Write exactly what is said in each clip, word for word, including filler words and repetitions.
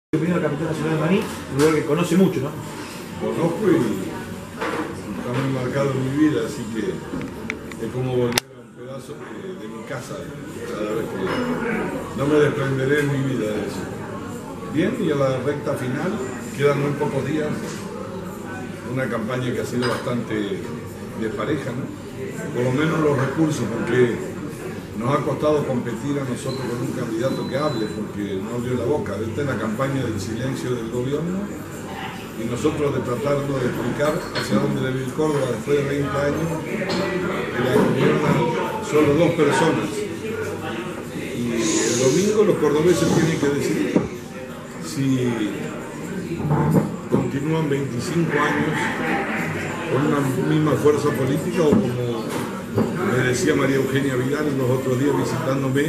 Vino a la capital nacional de Maní, un lugar que conoce mucho, ¿no? Conozco y está muy marcado en mi vida, así que es como volver a un pedazo de, de mi casa cada vez que no me desprenderé en mi vida de eso. Bien, y a la recta final quedan muy pocos días, una campaña que ha sido bastante despareja, ¿no? Por lo menos los recursos, porque nos ha costado competir a nosotros con un candidato que hable, porque no abrió la boca. Esta es la campaña del silencio del gobierno y nosotros de tratar de explicar hacia dónde debe ir Córdoba después de veinte años, que la gobiernan solo dos personas. Y el domingo los cordobeses tienen que decidir si continúan veinticinco años con una misma fuerza política o como me decía María Eugenia Vidal los otros días visitándome,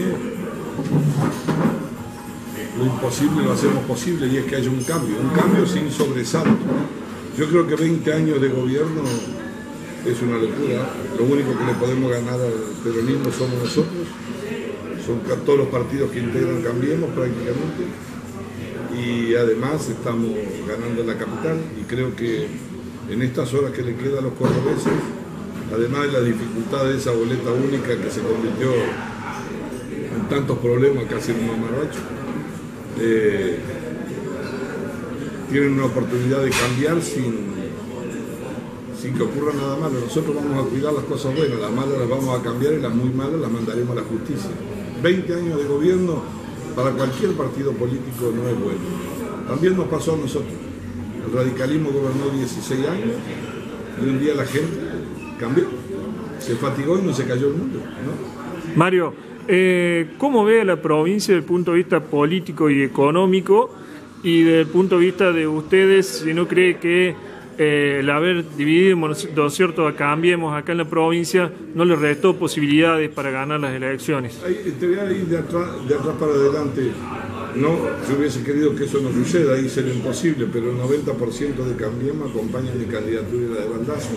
lo imposible lo hacemos posible, y es que haya un cambio, un cambio sin sobresalto. Yo creo que veinte años de gobierno es una locura. Lo único que le podemos ganar al peronismo somos nosotros, son todos los partidos que integran Cambiemos prácticamente, y además estamos ganando en la capital, y creo que en estas horas que le quedan a los cordobeses, además de la dificultad de esa boleta única que se convirtió en tantos problemas, casi en un mamarracho, eh, tienen una oportunidad de cambiar sin, sin que ocurra nada malo. Nosotros vamos a cuidar las cosas buenas, las malas las vamos a cambiar y las muy malas las mandaremos a la justicia. veinte años de gobierno para cualquier partido político no es bueno. También nos pasó a nosotros. El radicalismo gobernó dieciséis años y un día la gente cambió, se fatigó y no se cayó el mundo, ¿no? Mario, eh, ¿cómo ve a la provincia desde el punto de vista político y económico, y desde el punto de vista de ustedes, si no cree que eh, el haber dividido, ¿no es cierto?, a Cambiemos acá en la provincia no le restó posibilidades para ganar las elecciones? Ahí, te voy a ir de atrás, de atrás para adelante. No, yo hubiese querido que eso no suceda, ahí sería imposible, pero el noventa por ciento de Cambiemos acompaña mi candidatura y la de Baldazo.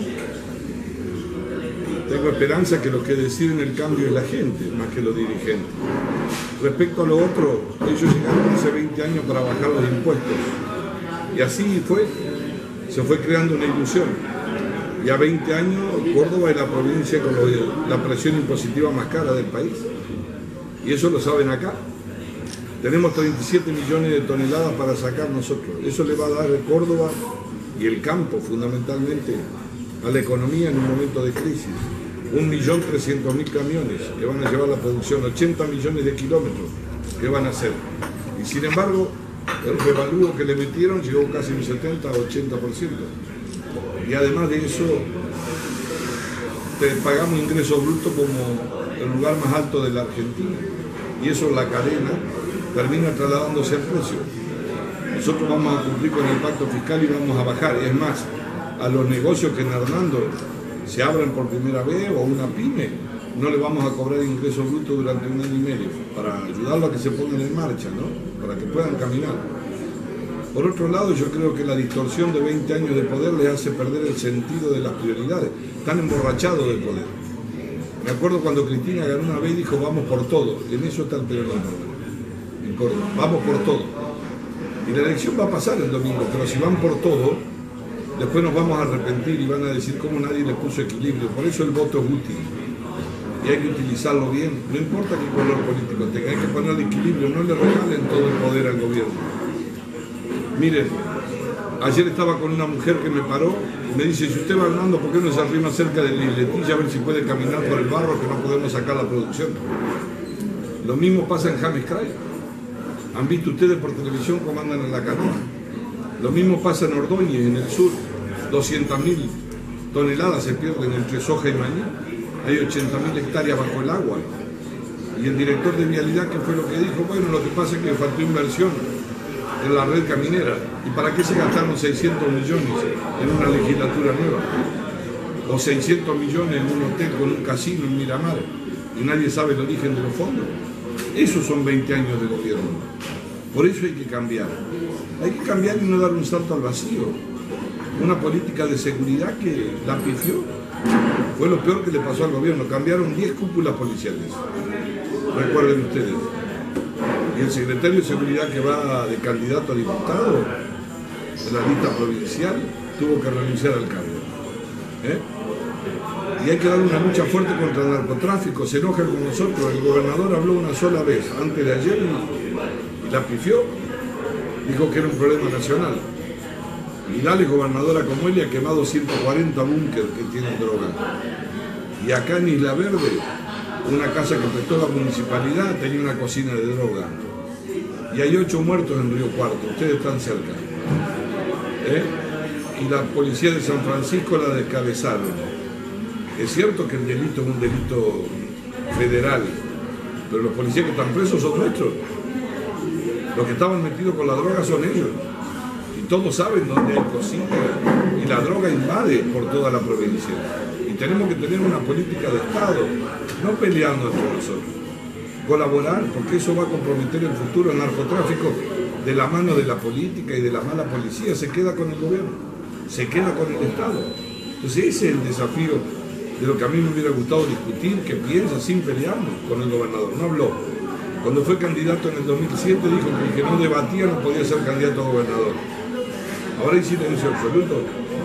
Tengo esperanza que lo que deciden el cambio es la gente, más que los dirigentes. Respecto a lo otro, ellos llegaron hace veinte años para bajar los impuestos. Y así fue, se fue creando una ilusión. Y a veinte años, Córdoba es la provincia con la presión impositiva más cara del país. Y eso lo saben acá. Tenemos treinta y siete millones de toneladas para sacar nosotros. Eso le va a dar a Córdoba y el campo, fundamentalmente, a la economía en un momento de crisis. un millón trescientos mil camiones que van a llevar la producción, ochenta millones de kilómetros que van a hacer. Y sin embargo, el revalúo que le metieron llegó casi un setenta a ochenta por ciento. Y además de eso, te pagamos ingreso bruto como el lugar más alto de la Argentina. Y eso, la cadena, termina trasladándose al precio. Nosotros vamos a cumplir con el pacto fiscal y vamos a bajar. Es más, a los negocios que en Hernando se abran por primera vez o una pyme, no le vamos a cobrar ingresos brutos durante un año y medio para ayudarlo a que se pongan en marcha, ¿no? Para que puedan caminar. Por otro lado, yo creo que la distorsión de veinte años de poder les hace perder el sentido de las prioridades. Están emborrachados de poder. Me acuerdo cuando Cristina ganó una vez y dijo vamos por todo. En eso está el peronismo en Córdoba. Vamos por todo. Y la elección va a pasar el domingo, pero si van por todo, después nos vamos a arrepentir y van a decir cómo nadie le puso equilibrio. Por eso el voto es útil y hay que utilizarlo bien. No importa qué color político tenga, hay que ponerle equilibrio, no le regalen todo el poder al gobierno. Miren, ayer estaba con una mujer que me paró y me dice, si usted va andando, ¿por qué no se arrima cerca de la isletilla a ver si puede caminar por el barro que no podemos sacar la producción? Lo mismo pasa en James Cray. Han visto ustedes por televisión cómo andan en la canoa. Lo mismo pasa en Ordóñez, en el sur. doscientas mil toneladas se pierden entre soja y maní. Hay ochenta mil hectáreas bajo el agua. Y el director de Vialidad, ¿qué fue lo que dijo? Bueno, lo que pasa es que faltó inversión en la red caminera. ¿Y para qué se gastaron seiscientos millones en una legislatura nueva? O seiscientos millones en un hotel con un casino en Miramar. Y nadie sabe el origen de los fondos. Esos son veinte años de gobierno. Por eso hay que cambiar. Hay que cambiar y no dar un salto al vacío. Una política de seguridad que la pifió. Fue lo peor que le pasó al gobierno. Cambiaron diez cúpulas policiales. Recuerden ustedes. Y el secretario de Seguridad que va de candidato a diputado en la lista provincial tuvo que renunciar al cargo. ¿Eh? Y hay que dar una lucha fuerte contra el narcotráfico. Se enojan con nosotros. El gobernador habló una sola vez antes de ayer y, y la pifió. Dijo que era un problema nacional. Y dale, gobernadora Comuelli ha quemado ciento cuarenta búnkeres que tienen droga. Y acá en Isla Verde, una casa que prestó la municipalidad tenía una cocina de droga. Y hay ocho muertos en Río Cuarto. Ustedes están cerca. ¿Eh? Y la policía de San Francisco la descabezaron. Es cierto que el delito es un delito federal, pero los policías que están presos son nuestros. Los que estaban metidos con la droga son ellos. Y todos saben dónde hay cocina. Y la droga invade por toda la provincia. Y tenemos que tener una política de Estado, no peleando entre nosotros. Colaborar, porque eso va a comprometer el futuro. El narcotráfico, de la mano de la política y de la mala policía, se queda con el gobierno, se queda con el Estado. Entonces ese es el desafío de lo que a mí me hubiera gustado discutir, que piensa sin pelearnos con el gobernador. No habló. Cuando fue candidato en el dos mil siete dijo que el que no debatía no podía ser candidato a gobernador. Ahora hay silencio absoluto.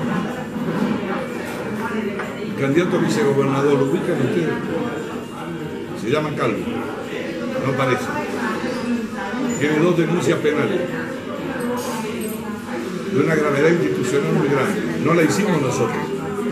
El candidato a vicegobernador, ¿lo ubican ustedes? Se llama Calvo. No parece. Tiene dos denuncias penales. De una gravedad institucional muy grande. No la hicimos nosotros.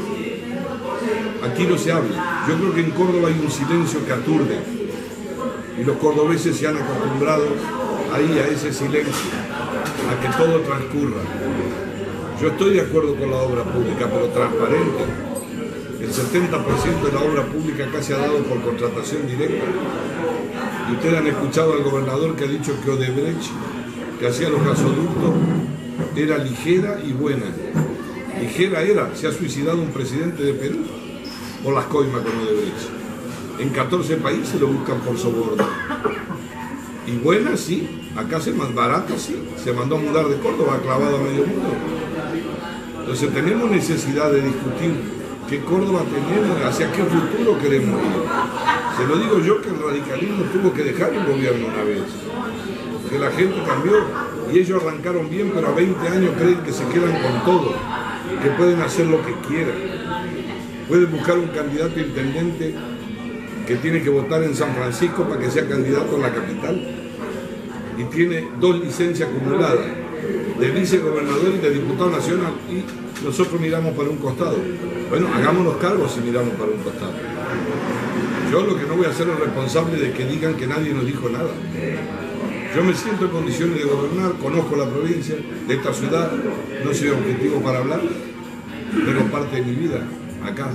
Aquí no se habla. Yo creo que en Córdoba hay un silencio que aturde y los cordobeses se han acostumbrado ahí a ese silencio, a que todo transcurra. Yo estoy de acuerdo con la obra pública, pero transparente. El setenta por ciento de la obra pública acá se ha dado por contratación directa. Y ustedes han escuchado al gobernador que ha dicho que Odebrecht, que hacía los gasoductos, era ligera y buena. Ligera era, se ha suicidado un presidente de Perú por las coimas con Odebrecht. En catorce países lo buscan por soborno. Y buena, sí. Acá se más barata, sí. Se mandó a mudar de Córdoba, clavado a medio mundo. Entonces tenemos necesidad de discutir qué Córdoba tenemos, hacia qué futuro queremos ir. Se lo digo yo, que el radicalismo tuvo que dejar el gobierno una vez. Que la gente cambió y ellos arrancaron bien, pero a veinte años creen que se quedan con todo, que pueden hacer lo que quieran. Pueden buscar un candidato a intendente que tiene que votar en San Francisco para que sea candidato a la capital y tiene dos licencias acumuladas de vicegobernador y de diputado nacional, y nosotros miramos para un costado. Bueno, hagámonos cargos si miramos para un costado. Yo lo que no voy a hacer es responsable de que digan que nadie nos dijo nada. Yo me siento en condiciones de gobernar, conozco la provincia, de esta ciudad, no soy objetivo para hablar, tengo parte de mi vida acá.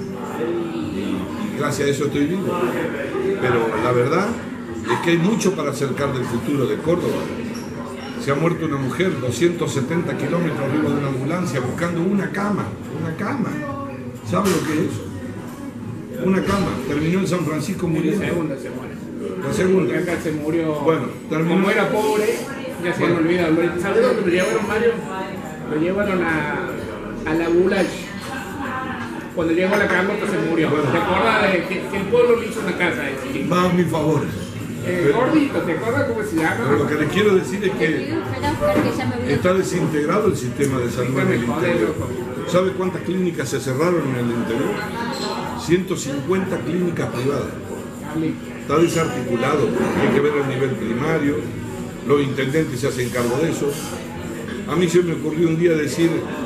Y gracias a eso estoy vivo. Pero la verdad es que hay mucho para acercar del futuro de Córdoba. Se ha muerto una mujer doscientos setenta kilómetros arriba de una ambulancia buscando una cama, una cama. ¿Sabe lo que es eso? Una cama. Terminó en San Francisco muriendo. La segunda se muere. La segunda. Acá se murió. Bueno, terminó. Como era pobre, ya se Bueno. me olvidó. ¿Sabes dónde lo llevaron, Mario? Lo llevaron a, a la Bulach. Cuando llegó a la Carlota se murió. Bueno. ¿Te acuerdas de que, que el pueblo le hizo una casa? Eh, Va a mi favor. eh, gordito, ¿te acuerdas cómo se llama? Pero lo que les quiero decir es que está desintegrado el sistema de salud en el interior. ¿Sabe cuántas clínicas se cerraron en el interior? ciento cincuenta clínicas privadas. Está desarticulado, hay que ver el nivel primario, los intendentes se hacen cargo de eso. A mí se me ocurrió un día decir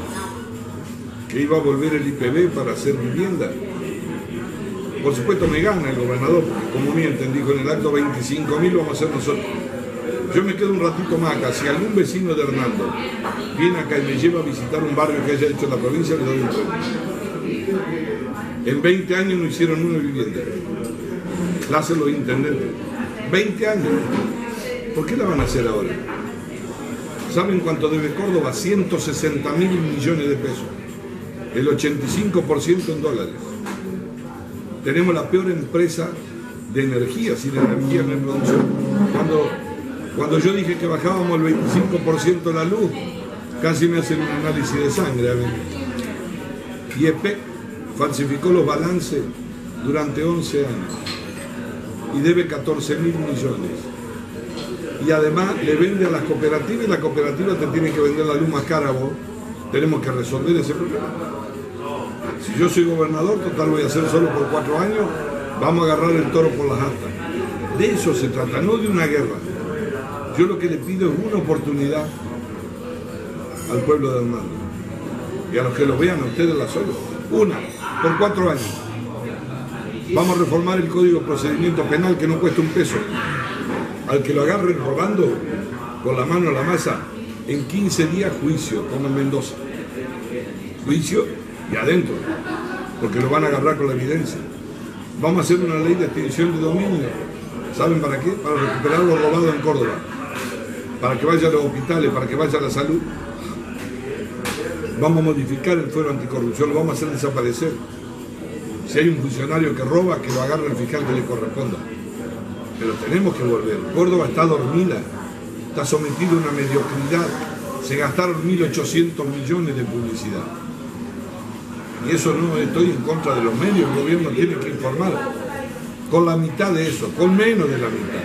que iba a volver el I P B para hacer vivienda. Por supuesto me gana el gobernador, porque como mienten, dijo en el acto veinticinco mil vamos a hacer nosotros. Yo me quedo un ratito más acá. Si algún vecino de Hernando viene acá y me lleva a visitar un barrio que haya hecho en la provincia, le doy un premio. En veinte años no hicieron una vivienda. La hacen los intendentes. veinte años. ¿Por qué la van a hacer ahora? ¿Saben cuánto debe Córdoba? ciento sesenta mil millones de pesos. El ochenta y cinco por ciento en dólares. Tenemos la peor empresa de energía, sin energía en producción. Cuando, cuando yo dije que bajábamos el veinticinco por ciento la luz, casi me hacen un análisis de sangre a mí. Y E P E C falsificó los balances durante once años y debe catorce mil millones. y además le vende a las cooperativas y la cooperativa te tiene que vender la luz más cara a vos. Tenemos que resolver ese problema. Si yo soy gobernador, total voy a hacer solo por cuatro años, vamos a agarrar el toro por las astas. De eso se trata, no de una guerra. Yo lo que le pido es una oportunidad al pueblo de Hernando y a los que lo vean, a ustedes la solo. Una, por cuatro años. Vamos a reformar el Código de Procedimiento Penal, que no cuesta un peso. Al que lo agarren robando con la mano a la masa, en quince días juicio, como en Mendoza. Juicio y adentro, porque lo van a agarrar con la evidencia. Vamos a hacer una ley de extinción de dominio. ¿Saben para qué? Para recuperar lo robado en Córdoba. Para que vaya a los hospitales, para que vaya a la salud. Vamos a modificar el fuero anticorrupción, lo vamos a hacer desaparecer. Si hay un funcionario que roba, que lo agarre el fiscal que le corresponda. Pero tenemos que volver. Córdoba está dormida, está sometida a una mediocridad. Se gastaron mil ochocientos millones de publicidad. Y eso no estoy en contra de los medios, el gobierno tiene que informar. Con la mitad de eso, con menos de la mitad.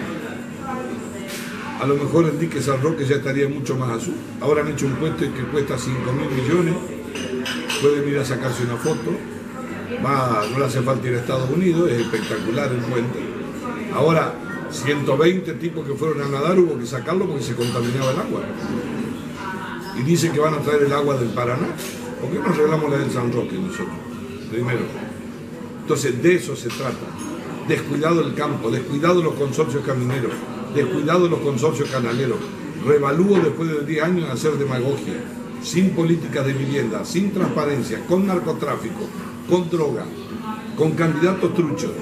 A lo mejor el dique San Roque ya estaría mucho más azul. Ahora han hecho un puente que cuesta cinco mil millones. Pueden ir a sacarse una foto. Va, no le hace falta ir a Estados Unidos, es espectacular el puente. Ahora, ciento veinte tipos que fueron a nadar hubo que sacarlo porque se contaminaba el agua. Y dicen que van a traer el agua del Paraná. ¿Por qué no arreglamos la del San Roque nosotros? Primero. Entonces, de eso se trata. Descuidado el campo, descuidado los consorcios camineros, descuidado los consorcios canaleros. Revalúo después de diez años de hacer demagogia, sin políticas de vivienda, sin transparencia, con narcotráfico, con droga, con candidatos truchos.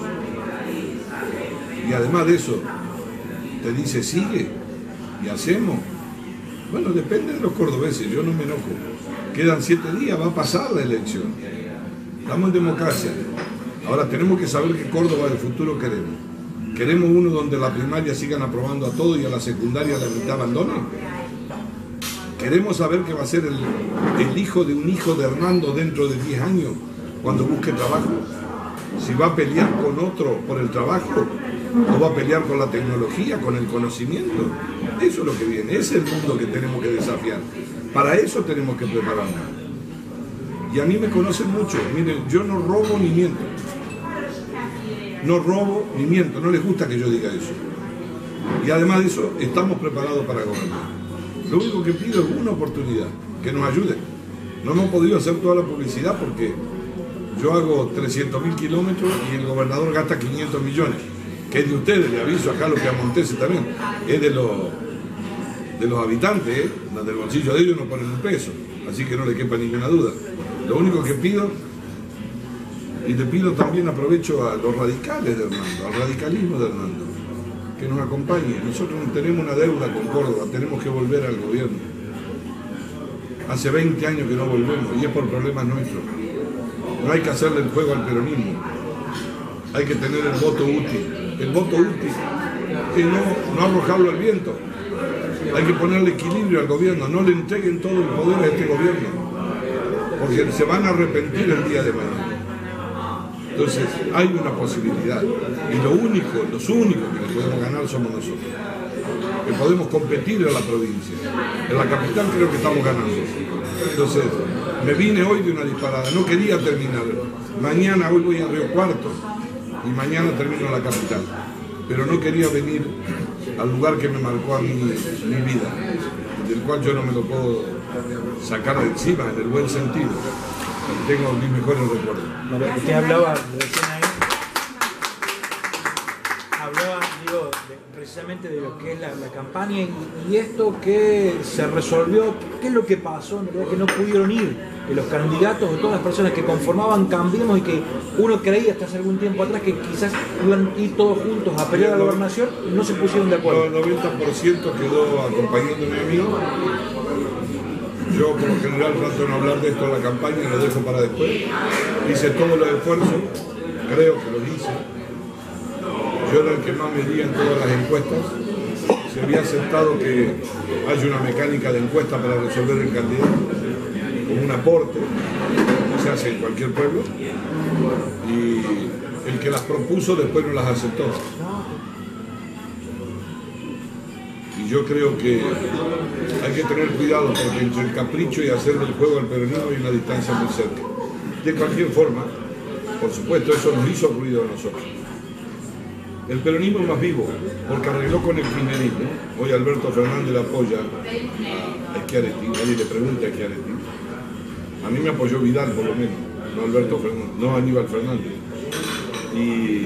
Y además de eso, te dice, sigue, y hacemos. Bueno, depende de los cordobeses, yo no me enojo. Quedan siete días, va a pasar la elección. Estamos en democracia. Ahora tenemos que saber qué Córdoba del futuro queremos. ¿Queremos uno donde la primaria sigan aprobando a todo y a la secundaria la mitad abandone? ¿Queremos saber qué va a ser el, el hijo de un hijo de Hernando dentro de diez años cuando busque trabajo? Si va a pelear con otro por el trabajo o va a pelear con la tecnología, con el conocimiento. Eso es lo que viene, ese es el mundo que tenemos que desafiar. Para eso tenemos que prepararnos. Y a mí me conocen mucho. Miren, yo no robo ni miento. No robo ni miento. No les gusta que yo diga eso. Y además de eso, estamos preparados para gobernar. Lo único que pido es una oportunidad. Que nos ayuden. No hemos podido hacer toda la publicidad porque yo hago trescientos mil kilómetros y el gobernador gasta quinientos millones. Que es de ustedes, le aviso acá lo que amontece también. Es de los, de los habitantes, ¿eh? Del bolsillo de ellos no ponen un peso. Así que no le quepa ninguna duda. Lo único que pido, y le pido también, aprovecho a los radicales de Hernando, al radicalismo de Hernando, que nos acompañe. Nosotros tenemos una deuda con Córdoba, tenemos que volver al gobierno. Hace veinte años que no volvemos y es por problemas nuestros. No hay que hacerle el juego al peronismo, hay que tener el voto útil. El voto útil es no, no arrojarlo al viento. Hay que ponerle equilibrio al gobierno, no le entreguen todo el poder a este gobierno, porque se van a arrepentir el día de mañana. Entonces, hay una posibilidad, y lo único, los únicos que le podemos ganar somos nosotros, que podemos competir en la provincia. En la capital creo que estamos ganando. Entonces, me vine hoy de una disparada, no quería terminar. Mañana, hoy voy a Río Cuarto, y mañana termino en la capital. Pero no quería venir al lugar que me marcó a mí mi vida, del cual yo no me lo puedo sacar de encima, en el buen sentido. Tengo mis mejores recuerdos. Bueno, usted hablaba recién ahí, hablaba, digo, de, precisamente de lo que es la, la campaña y, y esto que se resolvió, ¿qué es lo que pasó? En realidad que no pudieron ir de los candidatos o todas las personas que conformaban Cambiemos y que uno creía hasta hace algún tiempo atrás que quizás iban a ir todos juntos a pelear a la gobernación y no se pusieron de acuerdo. El noventa por ciento quedó acompañándome a mí. Yo, por lo general, trato de no hablar de esto en la campaña y lo dejo para después. Hice todos los esfuerzos, creo que los hice. Yo era el que más medía en todas las encuestas. Se había aceptado que haya una mecánica de encuesta para resolver el candidato, como un aporte, que se hace en cualquier pueblo. Y el que las propuso después no las aceptó. Y yo creo que hay que tener cuidado porque entre el capricho y hacerle el juego al peronismo hay una distancia muy cerca. De cualquier forma, por supuesto, eso nos hizo ruido a nosotros. El peronismo es más vivo, porque arregló con el kirchnerismo. Hoy Alberto Fernández le apoya a Schiaretti, nadie le pregunta a Schiaretti. A mí me apoyó Vidal, por lo menos, no Alberto Fernández, no Aníbal Fernández. Y,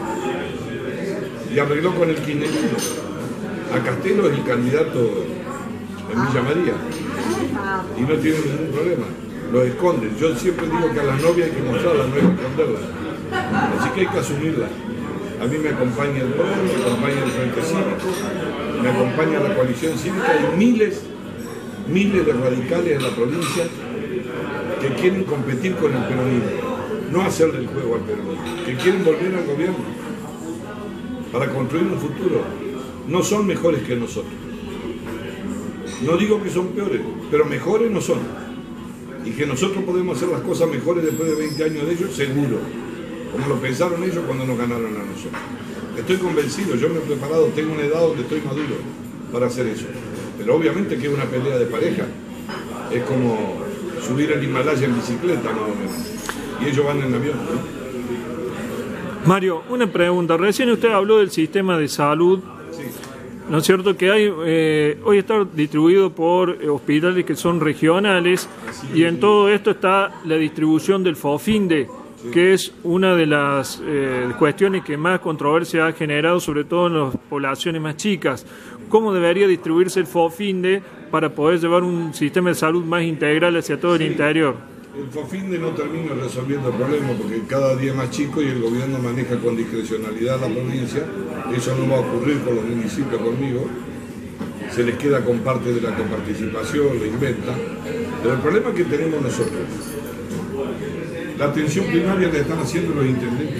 y arregló con el kirchnerismo. A Castelo es el candidato en Villa María y no tiene ningún problema, lo esconden. Yo siempre digo que a las novias hay que mostrarlas, no hay que esconderlas, así que hay que asumirlas. A mí me acompaña el P R O, me acompaña el Frente Cívico, me acompaña la coalición cívica y miles, miles de radicales en la provincia que quieren competir con el peronismo, no hacerle el juego al peronismo, que quieren volver al gobierno para construir un futuro. No son mejores que nosotros. No digo que son peores, pero mejores no son. Y que nosotros podemos hacer las cosas mejores después de veinte años de ellos, seguro. Como lo pensaron ellos cuando nos ganaron a nosotros. Estoy convencido, yo me he preparado, tengo una edad donde estoy maduro para hacer eso. Pero obviamente que es una pelea de pareja. Es como subir el Himalaya en bicicleta, más o menos. Y ellos van en avión, ¿no? Mario, una pregunta. Recién usted habló del sistema de salud. ¿No es cierto que hay eh, hoy está distribuido por eh, hospitales que son regionales y en todo esto está la distribución del FOFINDE, que es una de las eh, cuestiones que más controversia ha generado, sobre todo en las poblaciones más chicas? ¿Cómo debería distribuirse el FOFINDE para poder llevar un sistema de salud más integral hacia todo el interior? El FOFINDE no termina resolviendo el problema porque cada día es más chico y el gobierno maneja con discrecionalidad la provincia. Eso no va a ocurrir con los municipios conmigo. Se les queda con parte de la coparticipación, lo inventa. Pero el problema que tenemos nosotros, la atención primaria la están haciendo los intendentes.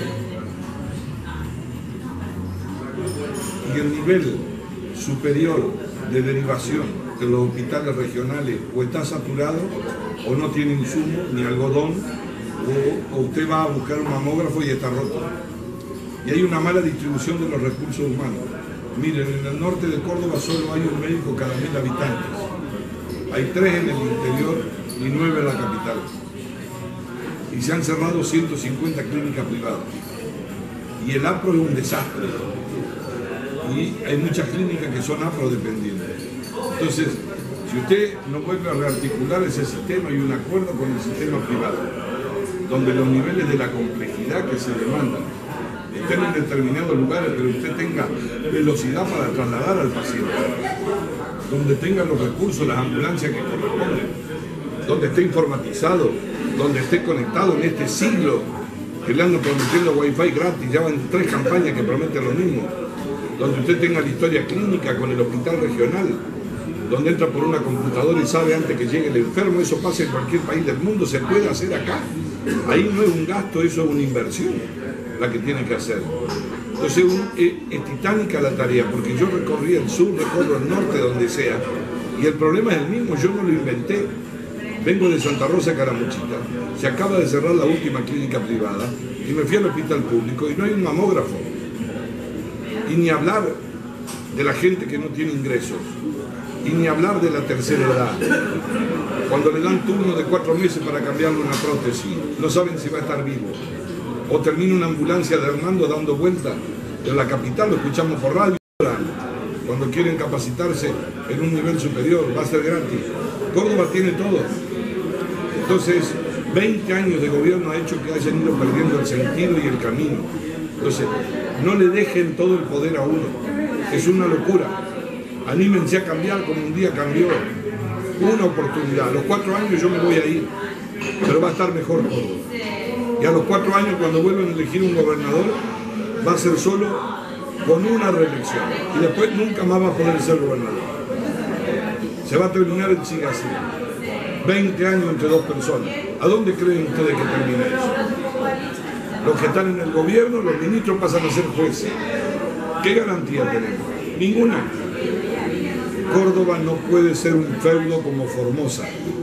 Y el nivel superior de derivación de los hospitales regionales o está saturado o no tiene insumo ni algodón o, o usted va a buscar un mamógrafo y está roto. Y hay una mala distribución de los recursos humanos. Miren, en el norte de Córdoba solo hay un médico cada mil habitantes. Hay tres en el interior y nueve en la capital. Y se han cerrado ciento cincuenta clínicas privadas. Y el APRO es un desastre. Y hay muchas clínicas que son APRO dependientes. Entonces, si usted no vuelve a rearticular ese sistema y un acuerdo con el sistema privado, donde los niveles de la complejidad que se demandan estén en determinados lugares, pero usted tenga velocidad para trasladar al paciente, donde tenga los recursos, las ambulancias que corresponden, donde esté informatizado, donde esté conectado en este siglo, que le andan prometiendo wifi gratis, ya van tres campañas que prometen lo mismo, donde usted tenga la historia clínica con el hospital regional, donde entra por una computadora y sabe antes que llegue el enfermo. Eso pasa en cualquier país del mundo, se puede hacer acá. Ahí no es un gasto, eso es una inversión la que tiene que hacer. Entonces un, es, es titánica la tarea, porque yo recorrí el sur, recorro el norte, donde sea, y el problema es el mismo, yo no lo inventé. Vengo de Santa Rosa, Caramuchita, se acaba de cerrar la última clínica privada y me fui al hospital público y no hay un mamógrafo. Y ni hablar de la gente que no tiene ingresos. Y ni hablar de la tercera edad. Cuando le dan turno de cuatro meses para cambiarle una prótesis, no saben si va a estar vivo. O termina una ambulancia de Hernando dando vueltas en la capital, lo escuchamos por radio. Cuando quieren capacitarse en un nivel superior, va a ser gratis. Córdoba tiene todo. Entonces, veinte años de gobierno ha hecho que hayan ido perdiendo el sentido y el camino. Entonces, no le dejen todo el poder a uno. Es una locura. Anímense a cambiar como un día cambió. Una oportunidad. A los cuatro años yo me voy a ir, pero va a estar mejor todo. Y a los cuatro años, cuando vuelvan a elegir un gobernador, va a ser solo con una reelección. Y después nunca más va a poder ser gobernador. Se va a terminar el siga así. veinte años entre dos personas. ¿A dónde creen ustedes que termina eso? Los que están en el gobierno, los ministros pasan a ser jueces. ¿Qué garantía tenemos? Ninguna. Córdoba no puede ser un feudo como Formosa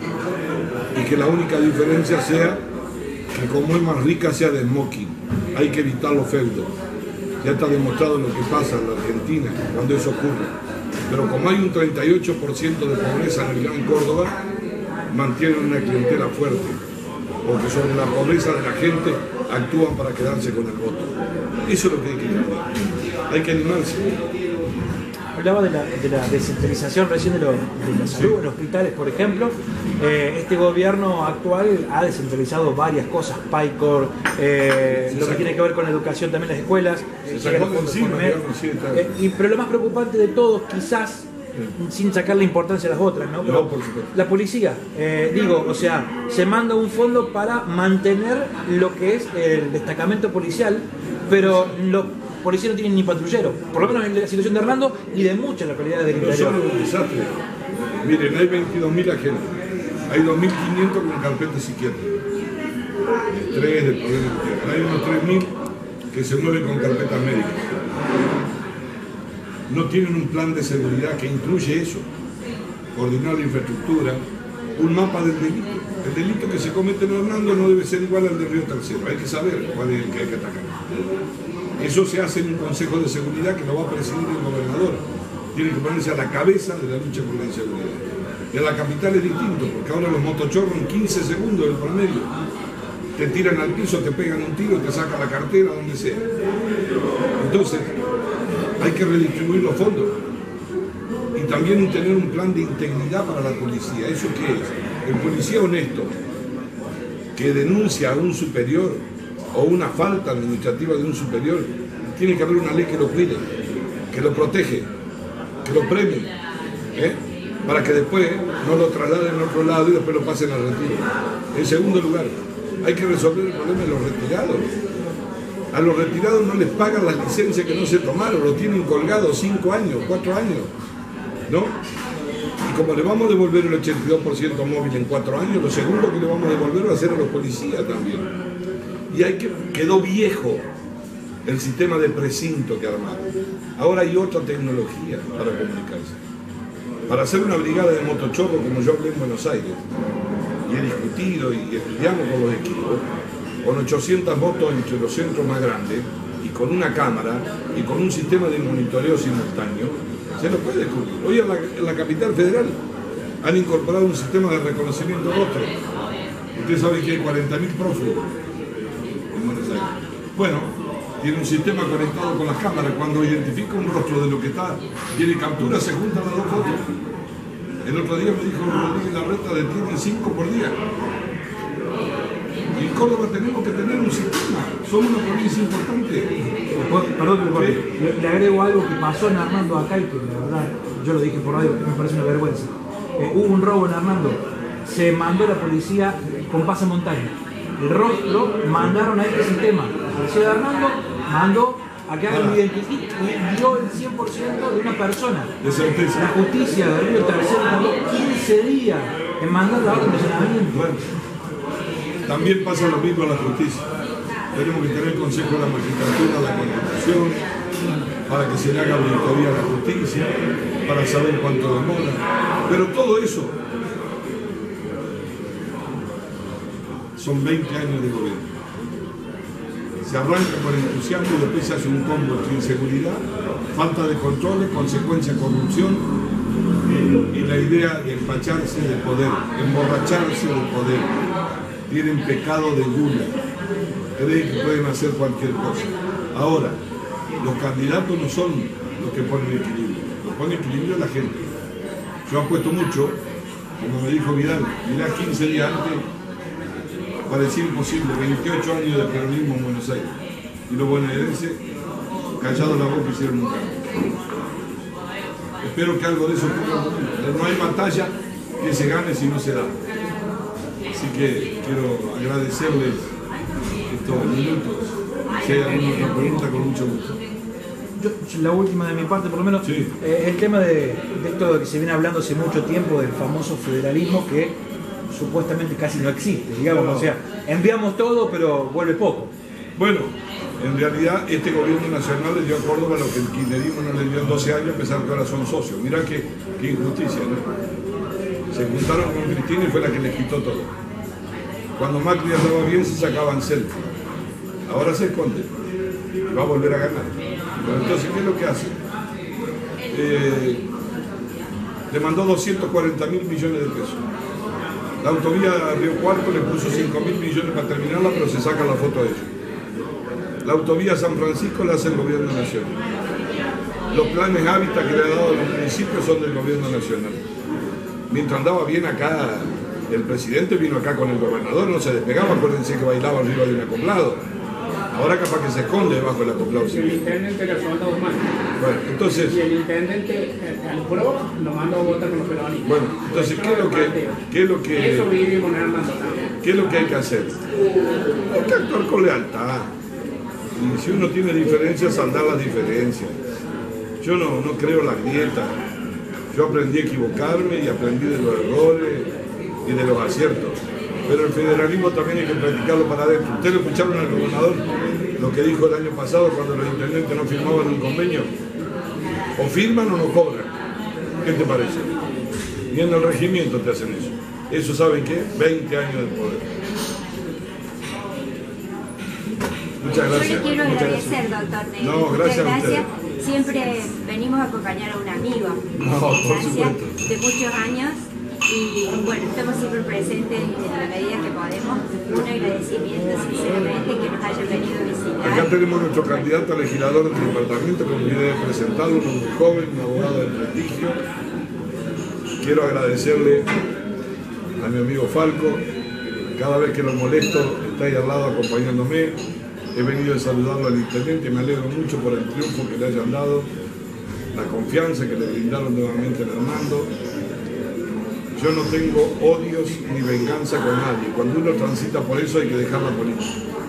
y que la única diferencia sea que como es más rica sea de smoking. Hay que evitar los feudos. Ya está demostrado lo que pasa en la Argentina cuando eso ocurre. Pero como hay un treinta y ocho por ciento de pobreza en el Gran Córdoba, mantienen una clientela fuerte, porque sobre la pobreza de la gente actúan para quedarse con el voto. Eso es lo que hay que cambiar. Hay que animarse. Hablaba de la, de la descentralización recién de, lo, de la salud, en hospitales, por ejemplo. Eh, este gobierno actual ha descentralizado varias cosas, PAICOR, eh, lo que tiene que ver con la educación, también las escuelas. Se eh, sacó de los encima, fondos digamos, sí, está bien. eh, y, pero lo más preocupante de todo, quizás, sin sacar la importancia a las otras, ¿no? Pero No, por supuesto. la policía, eh, digo, o sea, se manda un fondo para mantener lo que es el destacamento policial, pero los policías no tienen ni patrullero, por lo menos en la situación de Hernando y de muchas localidades del Pero interior. son un desastre. Miren, hay veintidós mil agentes, hay dos mil quinientos con carpeta psiquiátrica, de tres, de poder, hay unos tres mil que se mueven con carpetas médicas. No tienen un plan de seguridad que incluye eso, coordinar la infraestructura, un mapa del delito. El delito que se comete en Hernando no debe ser igual al del Río Tercero, hay que saber cuál es el que hay que atacar. Eso se hace en un consejo de seguridad que lo va a presidir el gobernador. Tiene que ponerse a la cabeza de la lucha por la inseguridad. Y en la capital es distinto, porque ahora los motochorros en quince segundos del promedio te tiran al piso, te pegan un tiro, te sacan la cartera, donde sea. Entonces, hay que redistribuir los fondos y también tener un plan de integridad para la policía. ¿Eso qué es? El policía honesto que denuncia a un superior o una falta administrativa de un superior, tiene que haber una ley que lo cuide, que lo protege, que lo premie, ¿eh? Para que después no lo trasladen a otro lado y después lo pasen al retiro. En segundo lugar, hay que resolver el problema de los retirados. A los retirados no les pagan las licencias que no se tomaron, lo tienen colgados cinco años, cuatro años, ¿no? Y como le vamos a devolver el ochenta y dos por ciento móvil en cuatro años, lo segundo que le vamos a devolver va a ser a los policías también. Y hay que, quedó viejo el sistema de precinto que armaron. Ahora hay otra tecnología para comunicarse. Para hacer una brigada de motochorro, como yo hablé en Buenos Aires, y he discutido y estudiamos con los equipos, con ochocientas motos entre los centros más grandes, y con una cámara, y con un sistema de monitoreo simultáneo, se lo puede descubrir. Hoy en la, en la capital federal han incorporado un sistema de reconocimiento de rostro. Ustedes saben que hay cuarenta mil prófugos en Buenos Aires. Bueno, tiene un sistema conectado con las cámaras. Cuando identifica un rostro de lo que está, tiene captura, se juntan las dos fotos. El otro día me dijo Rodríguez Larreta, detienen cinco por día. Y en Córdoba tenemos que tener un sistema. Somos una provincia importante. Perdón que le corte. Le, le agrego algo que pasó en Hernando acá y que la verdad, yo lo dije por radio, que me parece una vergüenza. Eh, hubo un robo en Hernando. Se mandó la policía con pasamontaña. El rostro mandaron a este sistema. La policía de Hernando mandó a que hagan un identifique y dio el cien por ciento de una persona. De certeza. La justicia de Río Tercero tardó quince días en mandar la orden de allanamiento. Bueno, también pasa lo mismo a la justicia. Tenemos que tener consejo de la magistratura, la Constitución, para que se le haga auditoría a la justicia, para saber cuánto demora. Pero todo eso son veinte años de gobierno. Se arranca con entusiasmo y después se hace un combo entre inseguridad, falta de controles, consecuencia corrupción y la idea de empacharse de poder, emborracharse de poder. Tienen pecado de gula, creen que pueden hacer cualquier cosa. Ahora, los candidatos no son los que ponen equilibrio, los pone equilibrio la gente. Yo apuesto mucho, como me dijo Vidal, mirá quince días antes, parecía imposible, veintiocho años de peronismo en Buenos Aires. Y los bonaerenses, callados la boca, hicieron un cambio. Espero que algo de eso ocurra. No hay batalla que se gane si no se da. Así que quiero agradecerles estos minutos. Si hay alguna otra pregunta, con mucho gusto. Yo, la última de mi parte, por lo menos, Sí. eh, el tema de, de esto que se viene hablando hace mucho tiempo, del famoso federalismo que supuestamente casi no existe, digamos, No. o sea, enviamos todo pero vuelve poco. Bueno, en realidad este gobierno nacional le dio a Córdoba lo que el kirchnerismo no le dio en doce años, a pesar que ahora son socios. Mirá qué, qué injusticia, ¿no? Se juntaron con Cristina y fue la que les quitó todo. Cuando Macri andaba bien se sacaban selfies. Ahora se esconde y va a volver a ganar. Pero entonces, ¿qué es lo que hace? Eh, le mandó doscientos cuarenta mil millones de pesos. La autovía Río Cuarto le puso cinco mil millones para terminarla, pero se saca la foto de ellos. La autovía San Francisco la hace el gobierno nacional. Los planes hábitat que le ha dado a los municipios son del gobierno nacional. Mientras andaba bien acá, el presidente vino acá con el gobernador, no se despegaba, acuérdense que bailaba arriba de un acoplado. Ahora capaz que se esconde debajo del acoplado. El intendente era soldado más. Bueno, entonces... Y el intendente, al pro, lo mandó a votar con los peronistas. Bueno, entonces, ¿qué es lo que...? ¿Qué es lo que eso vivimos en Armando también. ¿Qué es lo que hay que hacer? Hay que actuar con lealtad. Y si uno tiene diferencias, saldar las diferencias. Yo no, no creo en las grietas. Yo aprendí a equivocarme y aprendí de los errores y de los aciertos. Pero el federalismo también hay que practicarlo para adentro. Ustedes lo escucharon al gobernador, lo que dijo el año pasado cuando los intendentes no firmaban un convenio. O firman o no cobran. ¿Qué te parece? Ni en el regimiento te hacen eso. Eso, ¿saben qué? veinte años de poder. Muchas gracias. Yo le quiero Muchas agradecer, gracias. doctor Negri. No, gracias a ustedes. Siempre venimos a acompañar a un amigo. No, por Gracias, supuesto. de muchos años. Y bueno, estamos siempre presentes en la medida que podemos. Un agradecimiento sinceramente que nos hayan venido a visitar. Acá tenemos nuestro candidato a legislador del departamento, como viene presentarlo, un joven, un abogado de prestigio. Quiero agradecerle a mi amigo Falco. Cada vez que lo molesto, está ahí al lado acompañándome. He venido a saludarlo al intendente, me alegro mucho por el triunfo que le hayan dado, la confianza que le brindaron nuevamente a Hernando. Yo no tengo odios ni venganza con nadie. Cuando uno transita por eso hay que dejar la política.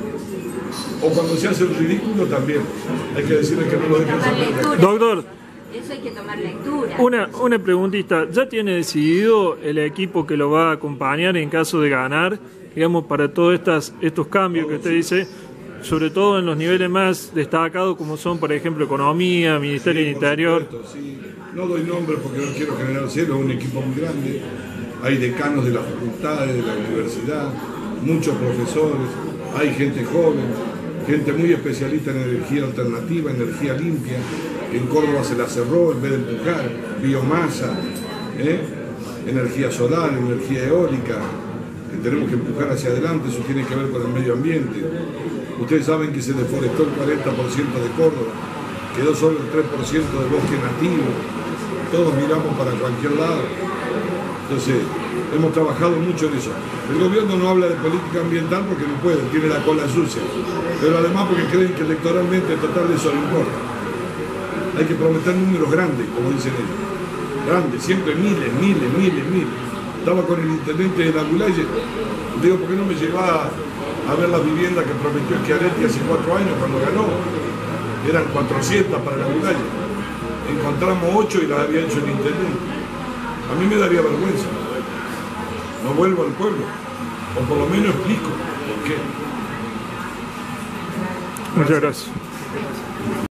O cuando se hace el ridículo también. Hay que decirle que no lo dejen Tomar salir. lectura. Doctor, Eso hay que tomar lectura. una, una preguntita. ¿Ya tiene decidido el equipo que lo va a acompañar en caso de ganar, digamos, para todos estas, estos cambios que usted dice, sobre todo en los niveles más destacados como son, por ejemplo, Economía, Ministerio del Sí, por Interior? supuesto, sí. No doy nombres porque no quiero generar celo, es un equipo muy grande. Hay decanos de las facultades, de la universidad, muchos profesores, hay gente joven, gente muy especialista en energía alternativa, energía limpia. En Córdoba se la cerró en vez de empujar, biomasa, ¿eh? energía solar, energía eólica, que tenemos que empujar hacia adelante, eso tiene que ver con el medio ambiente. Ustedes saben que se deforestó el cuarenta por ciento de Córdoba, quedó solo el tres por ciento de bosque nativo, todos miramos para cualquier lado. Entonces, hemos trabajado mucho en eso. El gobierno no habla de política ambiental porque no puede, tiene la cola sucia, pero además porque creen que electoralmente total de eso no importa. Hay que prometer números grandes, como dicen ellos. Grandes, siempre miles, miles, miles, miles. Estaba con el intendente de la Gulaye, digo, ¿por qué no me llevaba a ver las viviendas que prometió Schiaretti hace cuatro años cuando ganó? Eran cuatrocientas para la Gulaye. Encontramos ocho y las había hecho el intendente. A mí me daría vergüenza. No vuelvo al pueblo. O por lo menos explico por qué. Muchas gracias.